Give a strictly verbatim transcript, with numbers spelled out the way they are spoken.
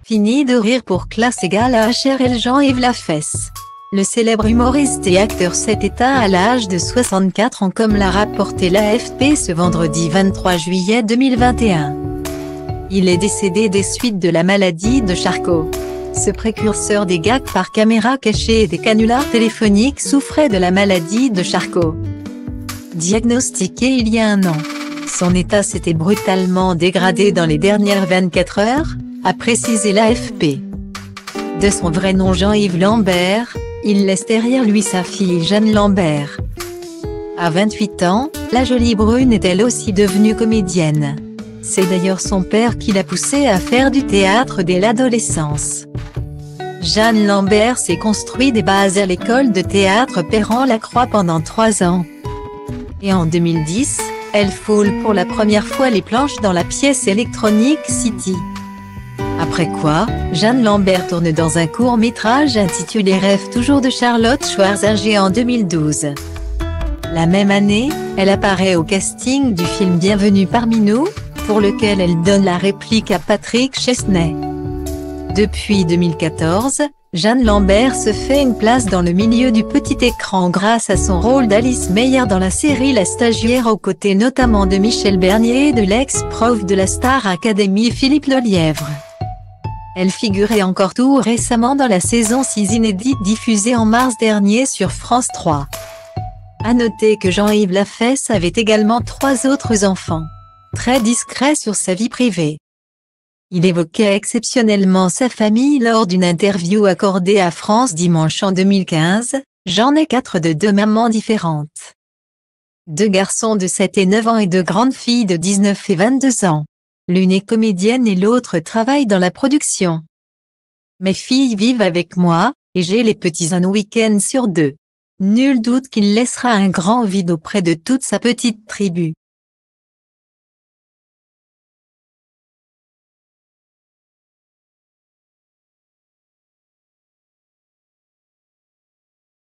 Fini de rire pour classe égale à H R L Jean-Yves Lafesse. Le célèbre humoriste et acteur s'est éteint à l'âge de soixante-quatre ans comme l'a rapporté l'A F P ce vendredi vingt-trois juillet deux mille vingt et un. Il est décédé des suites de la maladie de Charcot. Ce précurseur des gags par caméra cachée et des canulars téléphoniques souffrait de la maladie de Charcot. Diagnostiqué il y a un an, son état s'était brutalement dégradé dans les dernières vingt-quatre heures, a précisé l'A F P. De son vrai nom Jean-Yves Lambert, il laisse derrière lui sa fille Jeanne Lambert. À vingt-huit ans, la jolie brune est elle aussi devenue comédienne. C'est d'ailleurs son père qui l'a poussée à faire du théâtre dès l'adolescence. Jeanne Lambert s'est construit des bases à l'école de théâtre Perran-Lacroix pendant trois ans. Et en deux mille dix, elle foule pour la première fois les planches dans la pièce Electronic City. Après quoi, Jeanne Lambert tourne dans un court-métrage intitulé Rêve toujours de Charlotte Schwarzenegger en deux mille douze. La même année, elle apparaît au casting du film Bienvenue parmi nous, pour lequel elle donne la réplique à Patrick Chesney. Depuis deux mille quatorze, Jeanne Lambert se fait une place dans le milieu du petit écran grâce à son rôle d'Alice Meyer dans la série La Stagiaire aux côtés notamment de Michel Bernier et de l'ex-prof de la Star Academy Philippe Lelièvre. Elle figurait encore tout récemment dans la saison six inédite diffusée en mars dernier sur France trois. À noter que Jean-Yves Lafesse avait également trois autres enfants. Très discret sur sa vie privée. Il évoquait exceptionnellement sa famille lors d'une interview accordée à France Dimanche en deux mille quinze, « J'en ai quatre de deux mamans différentes. Deux garçons de sept et neuf ans et deux grandes filles de dix-neuf et vingt-deux ans. L'une est comédienne et l'autre travaille dans la production. Mes filles vivent avec moi, et j'ai les petits un week-end sur deux. Nul doute qu'il laissera un grand vide auprès de toute sa petite tribu.